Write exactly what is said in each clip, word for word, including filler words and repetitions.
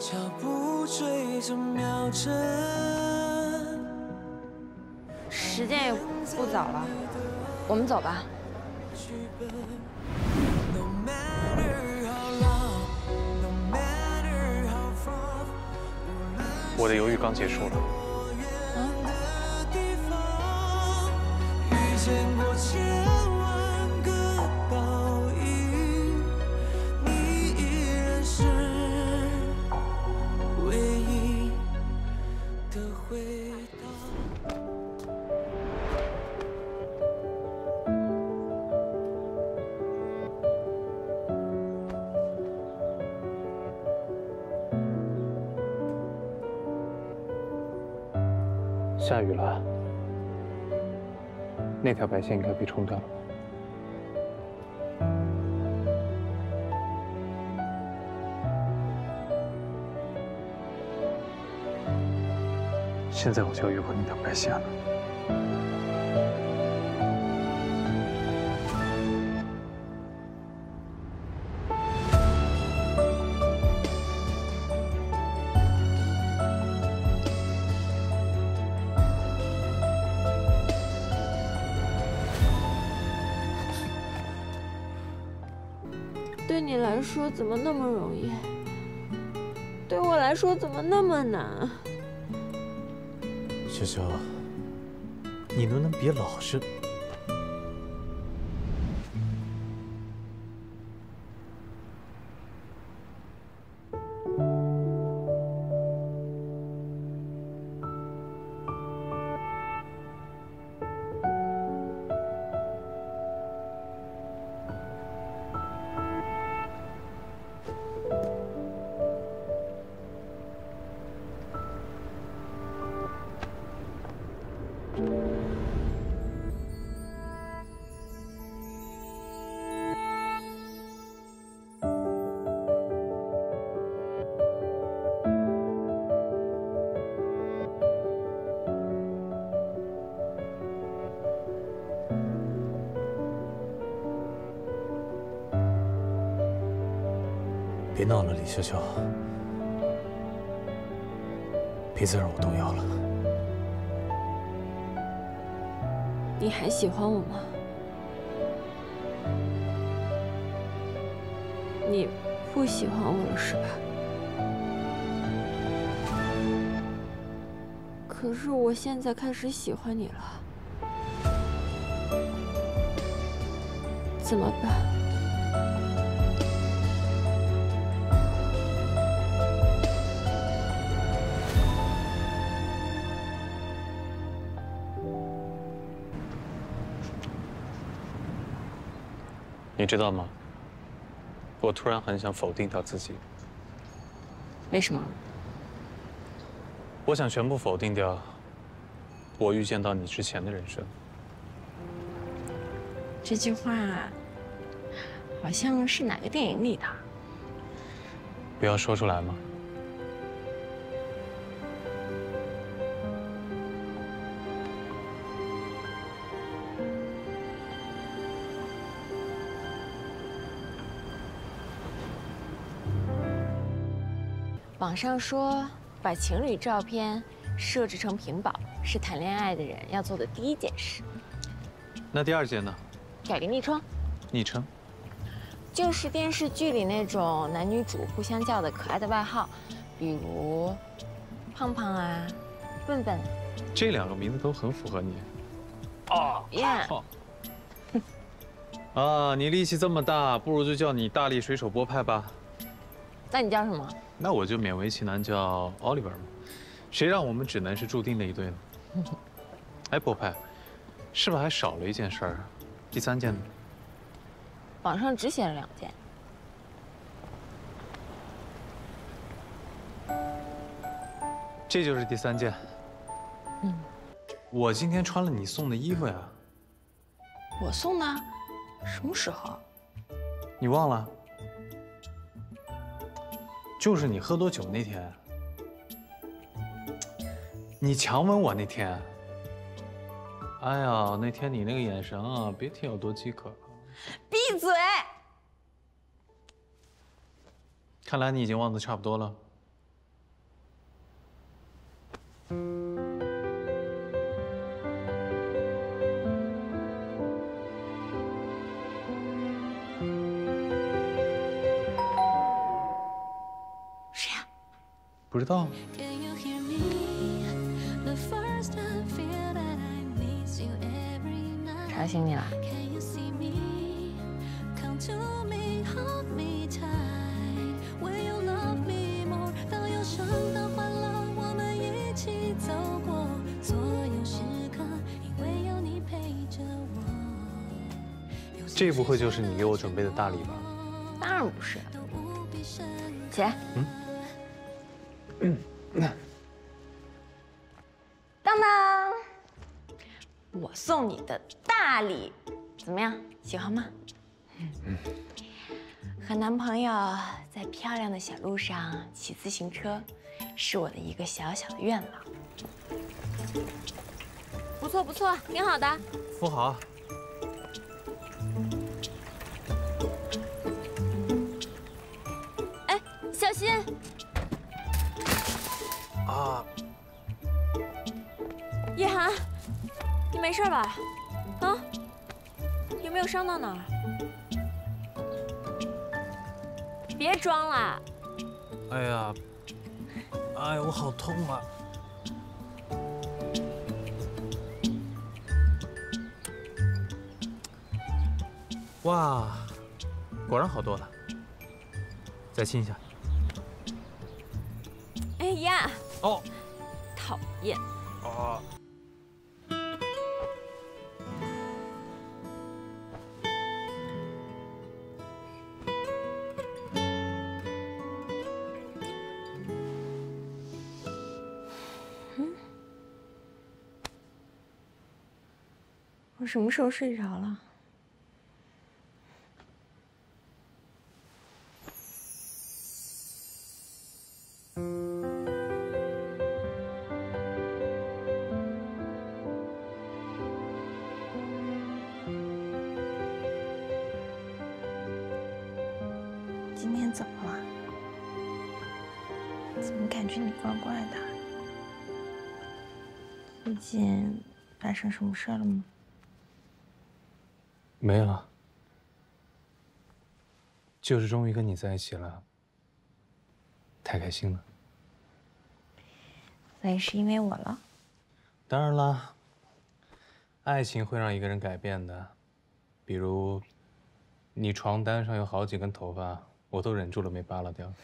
脚步追着秒针。 时间也不早了，我们走吧。 我的犹豫刚结束了。 遇见过千万个倒影，你依然是唯一的回答。 下雨了，那条白线应该被冲掉了吧？现在我就要越过那条白线了。 对你来说怎么那么容易？对我来说怎么那么难？ 潇潇，你能不能别老是……别闹了，李潇潇，别再让我动摇了。 你还喜欢我吗？你不喜欢我了是吧？可是我现在开始喜欢你了，怎么办？ 你知道吗？我突然很想否定掉自己。 为什么？ 我想全部否定掉我遇见到你之前的人生。 这句话好像是哪个电影里的？ 不要说出来嘛。 网上说，把情侣照片设置成屏保是谈恋爱的人要做的第一件事。 那第二件呢？ 改个昵称。 昵称？ 就是电视剧里那种男女主互相叫的可爱的外号，比如胖胖啊、笨笨。 这两个名字都很符合你。 哦呀！ 啊，你力气这么大，不如就叫你大力水手波派吧。 那你叫什么？ 那我就勉为其难叫 Oliver 嘛，谁让我们只能是注定的一对呢？哎，波派，是不是还少了一件事儿？第三件呢？ 网上只写了两件。 这就是第三件。 嗯， 我今天穿了你送的衣服呀。 我送的？什么时候？ 你忘了？就是你喝多酒那天，你强吻我那天。哎呀，那天你那个眼神啊，别提有多饥渴了。 闭嘴！ 看来你已经忘得差不多了。 不知道。 吵醒你了？ 这不会就是你给我准备的大礼吧？ 当然不是。起来。 嗯。 嗯。当当，我送你的大礼，怎么样？喜欢吗？嗯。和男朋友在漂亮的小路上骑自行车，是我的一个小小的愿望。不错不错，挺好的。 扶好。 小心！ 啊！ 叶涵，你没事吧？啊？有没有伤到哪儿？别装了！ 哎呀，哎呀，我好痛啊！哇，果然好多了。再亲一下。 哎呀！ 哦， 讨厌！ 哦， 嗯，我什么时候睡着了？ 今天怎么了？怎么感觉你怪怪的？最近发生什么事了吗？ 没了，就是终于跟你在一起了，太开心了。 所以是因为我了？ 当然啦，爱情会让一个人改变的，比如你床单上有好几根头发。 我都忍住了没扒拉掉。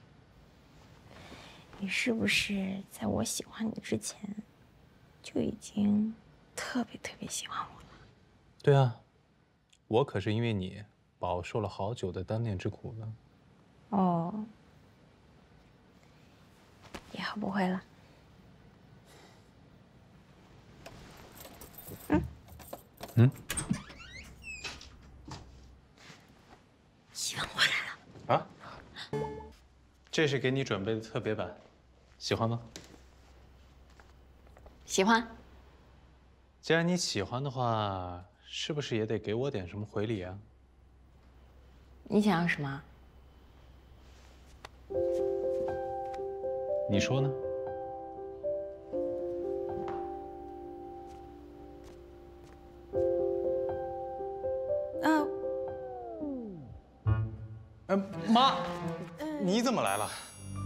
你是不是在我喜欢你之前，就已经特别特别喜欢我了？ 对啊，我可是因为你饱受了好久的单恋之苦呢。 哦，以后不会了。嗯。嗯。希望回来了。 啊，这是给你准备的特别版，喜欢吗？ 喜欢。 既然你喜欢的话，是不是也得给我点什么回礼啊？ 你想要什么？ 你说呢？ 啊。 哎，妈，你怎么来了？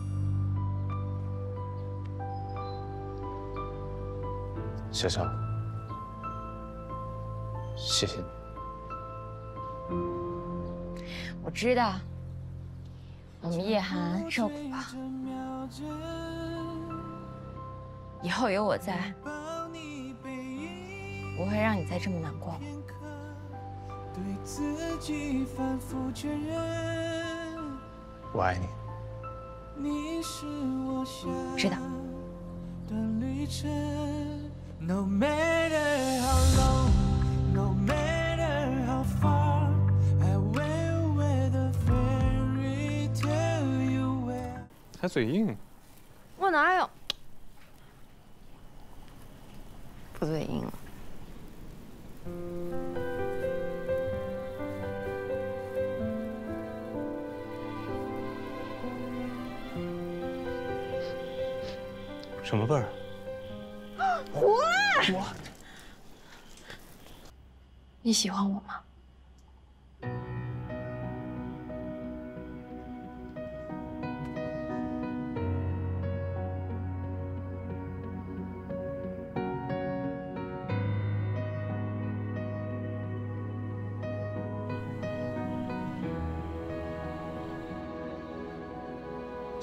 小小，谢谢你。 我知道，我们叶涵受苦吧，以后有我在，不会让你再这么难过。 对自己反复确认， 我爱你。 你是我知道。 的旅程 No matter how long, no matter how far, I will wear the fairy tale you wear。 还嘴硬？ 我哪有？不嘴硬了。 什么味儿？ 胡辣！我，你喜欢我吗？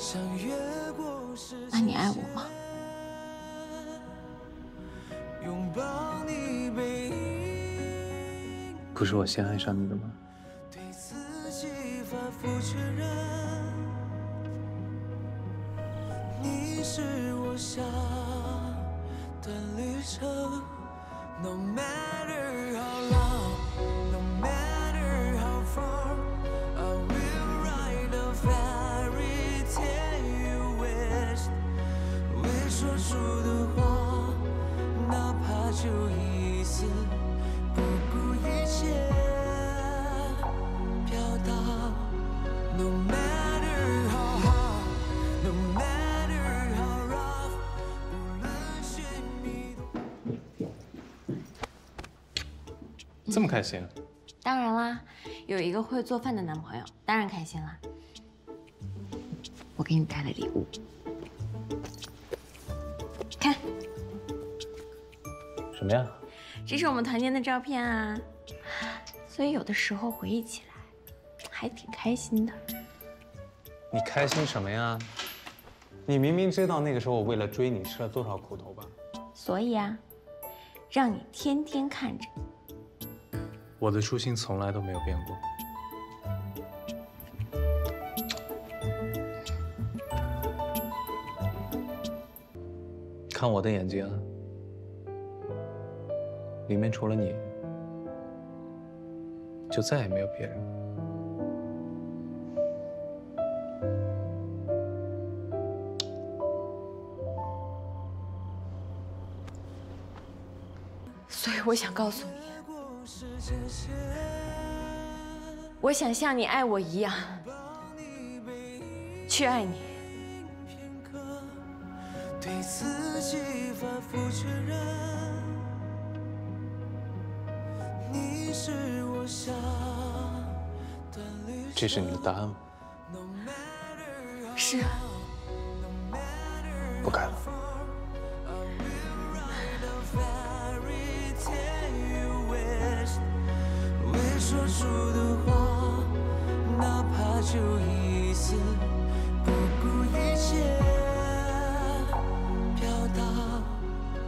那你爱我吗？ 不是我先爱上你的吗？ 你是我下的旅程 ，No matter how long, no matter how far, I will write a fairy tale you wish， 未说出的话，哪怕就一丝，不顾一切表达 ，No matter how hard，No matter how rough， 无论寻觅多。 这么开心？ 当然啦，有一个会做饭的男朋友，当然开心啦。我给你带了礼物，看， 什么呀？ 这是我们团建的照片啊，所以有的时候回忆起来，还挺开心的。 你开心什么呀？你明明知道那个时候我为了追你吃了多少苦头吧？ 所以啊，让你天天看着。 我的初心从来都没有变过。看我的眼睛，里面除了你，就再也没有别人。 所以我想告诉你，我想像你爱我一样去爱你。 对自己反复确认，你是我下的旅程。 这是你的答案吗？ 是啊。 不改了。 未说出的话，哪怕就一丝，不顾一切。